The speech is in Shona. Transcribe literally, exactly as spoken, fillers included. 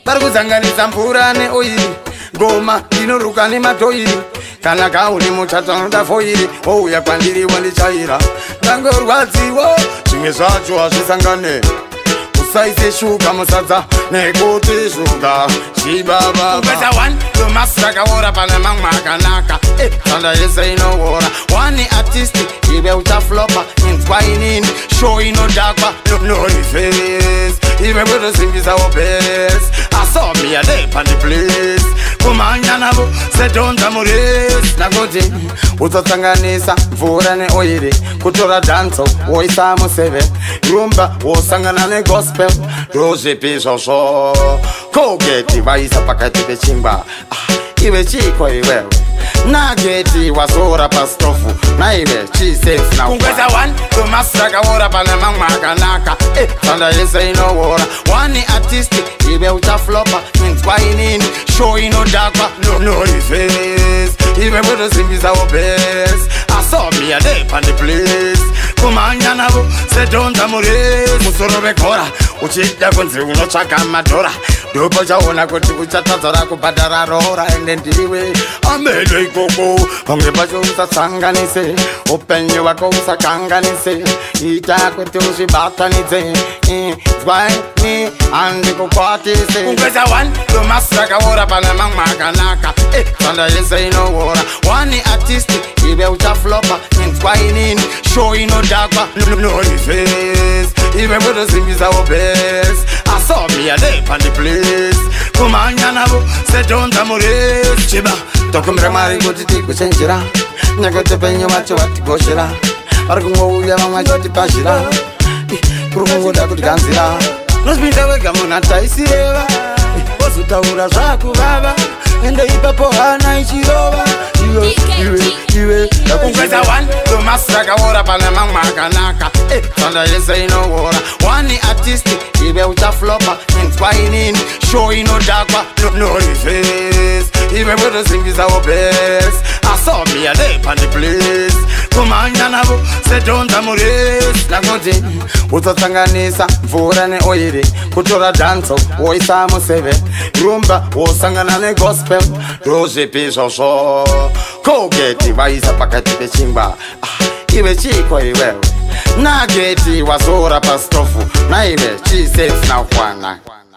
Parikuzanganisa mvura neoiri ngoma inoruka nematoiri kana kauni muchato anoda foiri wouya kwandiri wandichaira ndangorwadziwa zvimwe zvacho hazvisangane usaise shuga musadza nekuti shuga chibaba kupedza one Domasi Rakaora pana mamwe akanaka tsanda yese inoora one artist iwe uchaflopa inzwa inini show inodhakwa norifes iwe kutosimbisa bes asomia depandi place kumanya navo sedonza muresi nakuti utsatsanganisa mvura neoiri kutora danzo woisa museve rumba wosangana negospel ndozvipi zvozvo kogeti vaisa pakati pechingwa iwe chiko iwewe nageti wazora pastofu naive chisensi na kungweza one Domasi Rakaora pana mamwe akanaka tsanda yese inoora one artist iwe uchaflopa inzwa inini show inodhakwa norifes iwe kutosimbisa bes asomia depandi place kumanya navo sedonza muresi musoro vekora uchida kunzi unotsvaga madhora ndopo chaona kuti uchatadzora kubhadhara rora ende ndiwe ameno ikoko pamwe pacho usatsanganise upenyu hwako usakanganise ita kuti uzvibatanidze zwaini handikukwatise kungweza one Domasi Rakaora pana mamwe akanaka tsanda yese inoora one artist iwe uchaflopa inzwa inini show inodhakwa norifes iwe kutosimbisa bes asomia depandi place kumanya navo sedonza muresi chiba tokumbira mwari kuti tikuchenjera nekuti penyu vacho vatigoshera vari kungouya vamwe vachotipazhira kuri kungoda kuti ganzira nozvinda wega munhu ataisireva wozotaura zvakuvava ende ipapo hana ichirova kungweza one Domasi Rakaora pana mamwe akanaka tsanda yese inoora one artist iwe uchaflopa inzwa inini show inodhakwa norifes iwe kutosimbisa bes asomia depandi place kumanya navo sedonza muresi nakuti utsatsanganisa mvura neoiri kutora danzo woisa museve rumba wosangana negospel ndozvipi zvozvo kogeti vaisa pakati pechingwa iwe chiko iwewe nageti wazora pastofu naive chisensi na kwana